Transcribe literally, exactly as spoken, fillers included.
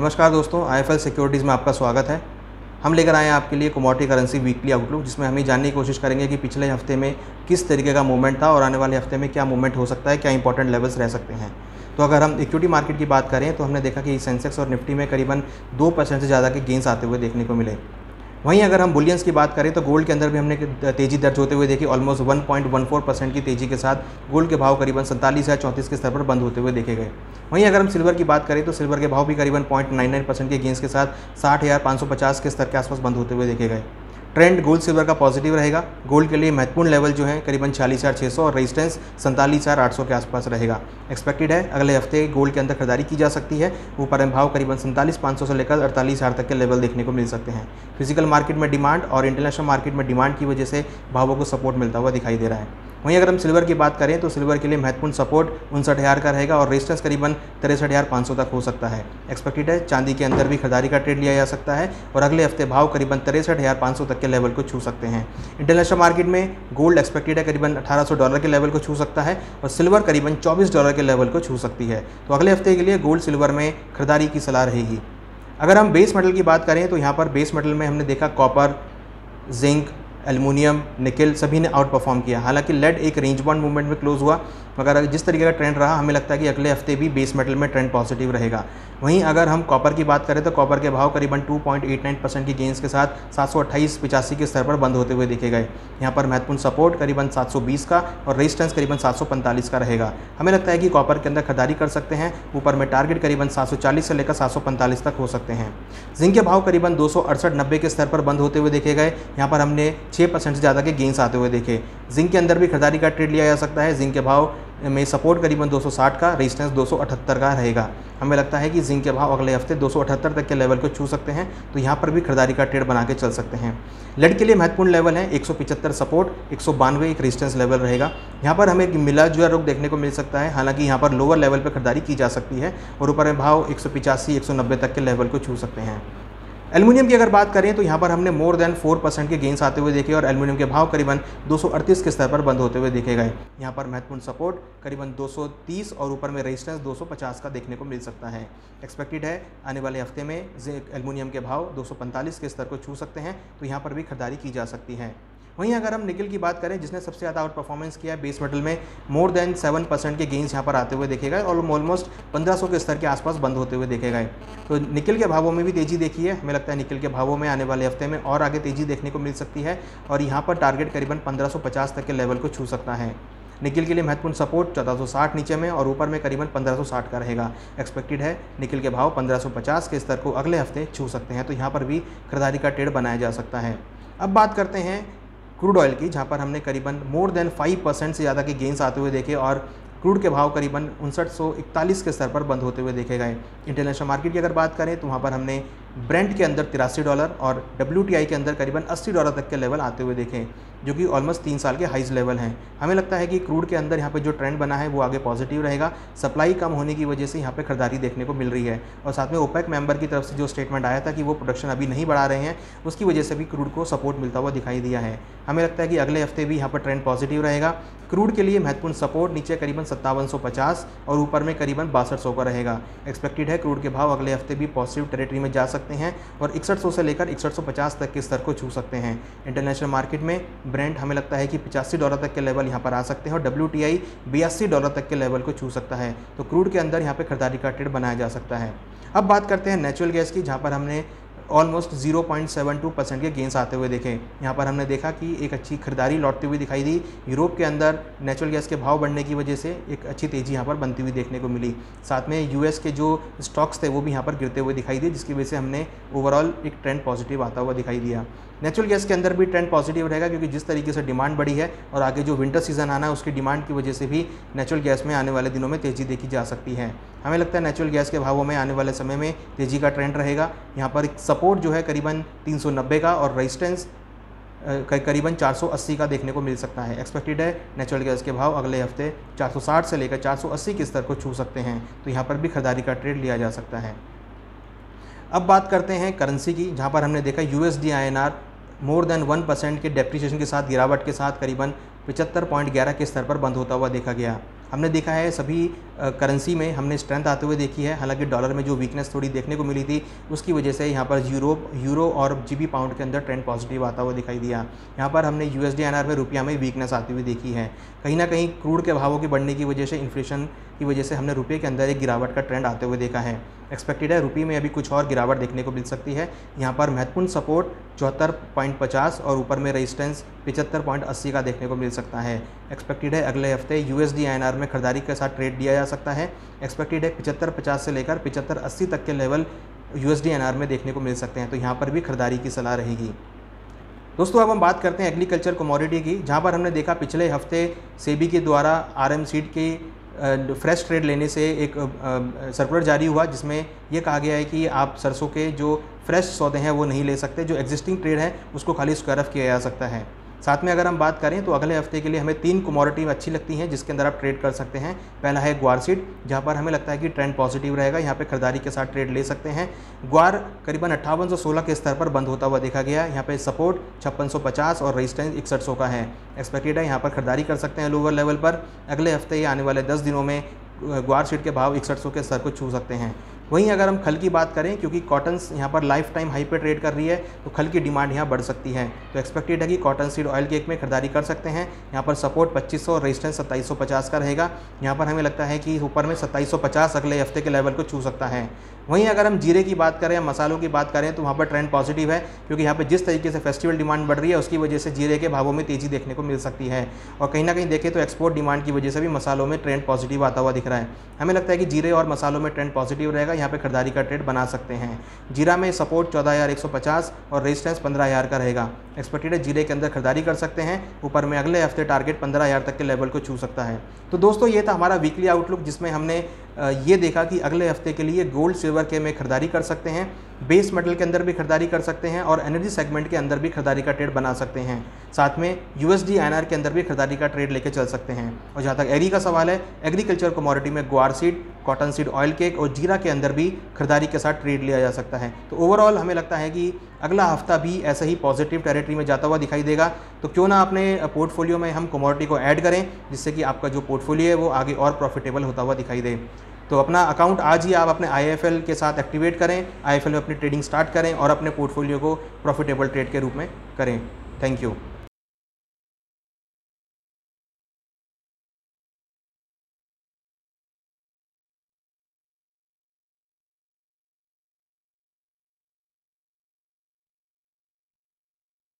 नमस्कार दोस्तों, IFL securities में आपका स्वागत है। हम लेकर आए हैं आपके लिए कमोडिटी करेंसी वीकली आउटलुक, जिसमें हम ये जानने की कोशिश करेंगे कि पिछले हफ्ते में किस तरीके का मूवमेंट था और आने वाले हफ्ते में क्या मूवमेंट हो सकता है, क्या इंपॉर्टेंट लेवल्स रह सकते हैं। तो अगर हम इक्विटी मार्केट की बात करें तो हमने देखा कि सेंसेक्स और निफ्टी में करीबन दो परसेंट से ज़्यादा के गेंस आते हुए देखने को मिले। वहीं अगर हम बुलियंस की बात करें तो गोल्ड के अंदर भी हमने तेज़ी दर्ज होते हुए देखी। Almost one point one four percent की तेज़ी के साथ गोल्ड के भाव करीबन सैंतालीस या चौंतीस के स्तर पर बंद होते हुए देखे गए। वहीं अगर हम सिल्वर की बात करें तो सिल्वर के भाव भी करीबन पॉइंट नाइन नाइन परसेंट के गेंस के साथ साठ हज़ार पाँच सौ पचास के स्तर के आसपास बंद होते हुए देखे गए। ट्रेंड गोल्ड सिल्वर का पॉजिटिव रहेगा। गोल्ड के लिए महत्वपूर्ण लेवल जो है करीबन छियालीस हज़ार छः सौ और रेजिस्टेंस सैंतालीस हज़ार आठ सौ के आसपास रहेगा। एक्सपेक्टेड है अगले हफ्ते गोल्ड के अंदर खरीदारी की जा सकती है। ऊपर में भाव करीबन सैंतालीस पाँच सौ से लेकर अड़तालीस हज़ार तक के लेवल देखने को मिल सकते हैं। फिजिकल मार्केट में डिमांड और इंटरनेशनल मार्केट में डिमांड की वजह से भावों को सपोर्ट मिलता हुआ दिखाई दे रहा है। वहीं अगर हम सिल्वर की बात करें तो सिल्वर के लिए महत्वपूर्ण सपोर्ट उनसठ हज़ार का रहेगा और रेजिस्टेंस करीबन तिरसठ हज़ार पाँच सौ तक हो सकता है। एक्सपेक्टेड है चांदी के अंदर भी खरीदारी का ट्रेड लिया जा सकता है और अगले हफ्ते भाव करीबन तिरसठ हज़ार पाँच सौ तक के लेवल को छू सकते हैं। इंटरनेशनल मार्केट में गोल्ड एक्सपेक्टेड है करीबन अठारह सौ डॉलर के लेवल को छू सकता है और सिल्वर करीबन चौबीस डॉलर के लेवल को छू सकती है। तो अगले हफ्ते के लिए गोल्ड सिल्वर में खरीदारी की सलाह रहेगी। अगर हम बेस मेटल की बात करें तो यहाँ पर बेस मेटल में हमने देखा कॉपर, जिंक, एल्युमिनियम, निकल सभी ने आउट परफॉर्म किया। हालांकि लेड एक रेंज बाउंड मूवमेंट में क्लोज हुआ, मगर जिस तरीके का ट्रेंड रहा हमें लगता है कि अगले हफ्ते भी बेस मेटल में ट्रेंड पॉजिटिव रहेगा। वहीं अगर हम कॉपर की बात करें तो कॉपर के भाव करीबन two point eight nine percent की गेंस के साथ सात सौ अट्ठाईस पिचासी के स्तर पर बंद होते हुए देखे गए। यहाँ पर महत्वपूर्ण सपोर्ट करीबन सात सौ बीस का और रेजिस्टेंस करीबन सात सौ पैंतालीस का रहेगा। हमें लगता है कि कॉपर के अंदर खरीदारी कर सकते हैं। ऊपर में टारगेट करीबन सात सौ चालीस से लेकर सात सौ पैंतालीस तक हो सकते हैं। जिंक के भाव करीबन दो सौ अड़सठ नब्बे के स्तर पर बंद होते हुए देखे गए। यहाँ पर हमने छः परसेंट से ज़्यादा के गेंस आते हुए देखे। जिंक के अंदर भी खरीदारी का ट्रेड लिया जा सकता है। जिंक के भाव में सपोर्ट करीबन दो सौ साठ का, रेजिस्टेंस दो सौ अठहत्तर का रहेगा। हमें लगता है कि जिंक के भाव अगले हफ्ते दो सौ अठहत्तर तक के लेवल को छू सकते हैं, तो यहाँ पर भी खरीदारी का ट्रेड बना के चल सकते हैं। लेड के लिए महत्वपूर्ण लेवल है एक सौ पचहत्तर सपोर्ट, एक सौ बानवे एक रेजिस्टेंस लेवल रहेगा। यहाँ पर हमें मिला जुला रुख देखने को मिल सकता है। हालांकि यहाँ पर लोअर लेवल पर खरीदारी की जा सकती है और ऊपर में भाव एक सौ पिचासी एक सौ नब्बे तक के लेवल को छू सकते हैं। एल्युमिनियम की अगर बात करें तो यहाँ पर हमने मोर देन फोर परसेंट के गेंस आते हुए देखे और एल्युमिनियम के भाव करीबन दो सौ अड़तीस के स्तर पर बंद होते हुए देखे गए। यहाँ पर महत्वपूर्ण सपोर्ट करीबन दो सौ तीस और ऊपर में रेजिस्टेंस दो सौ पचास का देखने को मिल सकता है। एक्सपेक्टेड है आने वाले हफ्ते में एल्युमिनियम के भाव दो सौ पैंतालीस के स्तर को छू सकते हैं, तो यहाँ पर भी खरीदारी की जा सकती है। वहीं अगर हम निकल की बात करें जिसने सबसे ज़्यादा आउट परफॉर्मेंस किया है बेस मेटल में, मोर देन सेवन परसेंट के गेंस यहाँ पर आते हुए देखे गए और ऑलमोस्ट पंद्रह सौ के स्तर के आसपास बंद होते हुए देखे गए। तो निकल के भावों में भी तेज़ी देखी है। हमें लगता है निकल के भावों में आने वाले हफ्ते में और आगे तेज़ी देखने को मिल सकती है और यहाँ पर टारगेट करीबन पंद्रह सौ पचास तक के लेवल को छू सकता है। निकल के लिए महत्वपूर्ण सपोर्ट चौदह सौ साठ नीचे में और ऊपर में करीबन पंद्रह सौ साठ का रहेगा। एक्सपेक्टेड है निकल के भाव पंद्रह सौ पचास के स्तर को अगले हफ्ते छू सकते हैं, तो यहाँ पर भी खरीदारी का ट्रेड बनाया जा सकता है। अब बात करते हैं क्रूड ऑयल की, जहाँ पर हमने करीबन मोर देन फाइव परसेंट से ज़्यादा के गेंस आते हुए देखे और क्रूड के भाव करीबन उनसठ सौ इकतालीस के स्तर पर बंद होते हुए देखे गए। इंटरनेशनल मार्केट की अगर बात करें तो वहाँ पर हमने ब्रेंट के अंदर तिरासी डॉलर और डब्ल्यू टी आई के अंदर करीबन अस्सी डॉलर तक के लेवल आते हुए देखें, जो कि ऑलमोस्ट तीन साल के हाइज लेवल हैं। हमें लगता है कि क्रूड के अंदर यहाँ पे जो ट्रेंड बना है वो आगे पॉजिटिव रहेगा। सप्लाई कम होने की वजह से यहाँ पे खरीदारी देखने को मिल रही है और साथ में ओपेक मेंबर की तरफ से जो स्टेटमेंट आया था कि वो प्रोडक्शन अभी नहीं बढ़ा रहे हैं, उसकी वजह से भी क्रूड को सपोर्ट मिलता हुआ दिखाई दिया है। हमें लगता है कि अगले हफ्ते भी यहाँ पर ट्रेंड पॉजिटिव रहेगा। क्रूड के लिए महत्वपूर्ण सपोर्ट नीचे करीबन सत्तावन सौ पचास और ऊपर में करीबन बासठ सौ का रहेगा। एक्सपेक्टेड है क्रूड के भाव अगले हफ्ते भी पॉजिटिव टेरिटरी में जा सकते हैं और इकसठ सौ से लेकर इकसठ सौ पचास तक के स्तर को छू सकते हैं। इंटरनेशनल मार्केट में ब्रेंट हमें लगता है कि पचासी डॉलर तक के लेवल यहाँ पर आ सकते हैं और डब्ल्यू टी आई बयासी डॉलर तक के लेवल को छू सकता है, तो क्रूड के अंदर यहाँ पे खरीदारी का ट्रेड बनाया जा सकता है। अब बात करते हैं नेचुरल गैस की, जहाँ पर हमने almost zero point seven two percent के गेंस आते हुए देखे। यहाँ पर हमने देखा कि एक अच्छी खरीदारी लौटती हुई दिखाई दी। यूरोप के अंदर नेचुरल गैस के भाव बढ़ने की वजह से एक अच्छी तेज़ी यहाँ पर बनती हुई देखने को मिली। साथ में यूएस के जो स्टॉक्स थे वो भी यहाँ पर गिरते हुए दिखाई दिए, जिसकी वजह से हमने ओवरऑल एक ट्रेंड पॉजिटिव आता हुआ दिखाई दिया। नेचुरल गैस के अंदर भी ट्रेंड पॉजिटिव रहेगा क्योंकि जिस तरीके से डिमांड बढ़ी है और आगे जो विंटर सीजन आना है उसकी डिमांड की वजह से भी नेचुरल गैस में आने वाले दिनों में तेज़ी देखी जा सकती है। हमें लगता है नेचुरल गैस के भावों में आने वाले समय में तेज़ी का ट्रेंड रहेगा। यहाँ पर सपोर्ट जो है करीबन तीन सौ नब्बे का और रेजिस्टेंस करीबन चार सौ अस्सी का देखने को मिल सकता है। एक्सपेक्टेड है नेचुरल गैस के भाव अगले हफ्ते चार सौ साठ से लेकर चार सौ अस्सी के स्तर को छू सकते हैं, तो यहाँ पर भी खरीदारी का ट्रेड लिया जा सकता है। अब बात करते हैं करेंसी की, जहाँ पर हमने देखा USD I N R more than one percent के डेप्रिसिएशन के साथ गिरावट के साथ करीबन पचहत्तर पॉइंट ग्यारह के स्तर पर बंद होता हुआ देखा गया। हमने देखा है सभी करेंसी में हमने स्ट्रेंथ आते हुए देखी है। हालांकि डॉलर में जो वीकनेस थोड़ी देखने को मिली थी उसकी वजह से यहाँ पर यूरोप यूरो और जीबी पाउंड के अंदर ट्रेंड पॉजिटिव आता हुआ दिखाई दिया। यहाँ पर हमने यूएसडी एनआर में रुपया में वीकनेस आती हुई देखी है। कहीं ना कहीं क्रूड के भावों की बढ़ने की वजह से, इन्फ्लेशन की वजह से हमने रुपये के अंदर एक गिरावट का ट्रेंड आते हुए देखा है। एक्सपेक्टेड है रुपये में अभी कुछ और गिरावट देखने को मिल सकती है। यहाँ पर महत्वपूर्ण सपोर्ट चौहत्तर पॉइंट पचास और ऊपर में रेजिस्टेंस पचहत्तर पॉइंट अस्सी का देखने को मिल सकता है। एक्सपेक्टेड है अगले हफ्ते यूएसडी आईएनआर में खरीदारी के साथ ट्रेड दिया जा सकता है। एक्सपेक्टेड है पचहत्तर पचास से लेकर पचहत्तर अस्सी तक के लेवल यूएसडी आईएनआर में देखने को मिल सकते हैं, तो यहाँ पर भी खरीदारी की सलाह रहेगी। दोस्तों अब हम बात करते हैं एग्रीकल्चर कमोडिटी की, जहाँ पर हमने देखा पिछले हफ्ते सेबी के द्वारा आरएम सीड की फ्रेश ट्रेड लेने से एक सर्कुलर जारी हुआ, जिसमें ये कहा गया है कि आप सरसों के जो फ्रेश सौदे हैं वो नहीं ले सकते, जो एग्जिस्टिंग ट्रेड है उसको खाली स्क्वायर ऑफ किया जा सकता है। साथ में अगर हम बात करें तो अगले हफ्ते के लिए हमें तीन कमोडिटी अच्छी लगती हैं जिसके अंदर आप ट्रेड कर सकते हैं। पहला है ग्वार सीड, जहाँ पर हमें लगता है कि ट्रेंड पॉजिटिव रहेगा, यहाँ पे खरीदारी के साथ ट्रेड ले सकते हैं। ग्वार करीबन अट्ठावन सौ सोलह के स्तर पर बंद होता हुआ देखा गया। यहाँ पे सपोर्ट छप्पन सौ पचास और रेजिस्टेंस इकसठ सौ का है। एक्सपेक्टेड है यहाँ पर खरीदारी कर सकते हैं लोअर लेवल पर। अगले हफ्ते या आने वाले दस दिनों में ग्वार सीड के भाव इकसठ सौ के स्तर को छू सकते हैं। वहीं अगर हम खल की बात करें, क्योंकि कॉटन्स यहाँ पर लाइफ टाइम हाई पे ट्रेड कर रही है, तो खल की डिमांड यहाँ बढ़ सकती है। तो एक्सपेक्टेड है कि कॉटन सीड ऑयल केक में खरीदारी कर सकते हैं। यहाँ पर सपोर्ट पच्चीस सौ और रेजिस्टेंस सत्ताईस सौ पचास का रहेगा। यहाँ पर हमें लगता है कि ऊपर में सत्ताईस सौ पचास अगले हफ्ते के लेवल को छू सकता है। वहीं अगर हम जीरे की बात करें, मसालों की बात करें, तो वहाँ पर ट्रेंड पॉजिटिव है, क्योंकि यहाँ पर जिस तरीके से फेस्टिवल डिमांड बढ़ रही है उसकी वजह से जीरे के भावों में तेज़ी देखने को मिल सकती है। और कहीं ना कहीं देखें तो एक्सपोर्ट डिमांड की वजह से भी मसालों में ट्रेंड पॉजिटिव आता हुआ दिख रहा है। हमें लगता है कि जीरे और मसालों में ट्रेंड पॉजिटिव रहेगा, यहाँ पर खरीदारी का ट्रेड बना सकते हैं। जीरा में सपोर्ट चौदह हज़ार एक सौ पचास और रेजिस्टेंस पंद्रह हज़ार का रहेगा। एक्सपेक्टेड है जीरे के अंदर खरीदारी कर सकते हैं। ऊपर में अगले हफ्ते टारगेट पंद्रह हज़ार तक के लेवल को छू सकता है। तो दोस्तों ये था हमारा वीकली आउटलुक, जिसमें हमने ये देखा कि अगले हफ्ते के लिए गोल्ड सिल्वर के में खरीदारी कर सकते हैं, बेस मेटल के अंदर भी खरीदारी कर सकते हैं और एनर्जी सेगमेंट के अंदर भी खरीदारी का ट्रेड बना सकते हैं। साथ में यूएसडी आईएनआर के अंदर भी खरीदारी का ट्रेड लेके चल सकते हैं। और जहाँ तक एग्री का सवाल है, एग्रीकल्चर कमोडिटी में guar seed, cotton seed, oil cake और जीरा के अंदर भी खरीदारी के साथ ट्रेड लिया जा सकता है। तो ओवरऑल हमें लगता है कि अगला हफ्ता भी ऐसा ही पॉजिटिव टेरिटरी में जाता हुआ दिखाई देगा। तो क्यों ना अपने पोर्टफोलियो में हम कमोडिटी को ऐड करें, जिससे कि आपका जो पोर्टफोलियो है वो आगे और प्रॉफिटेबल होता हुआ दिखाई दे। तो अपना अकाउंट आज ही आप अपने आईएफएल के साथ एक्टिवेट करें, आईएफएल में अपनी ट्रेडिंग स्टार्ट करें और अपने पोर्टफोलियो को प्रॉफिटेबल ट्रेड के रूप में करें। Thank you.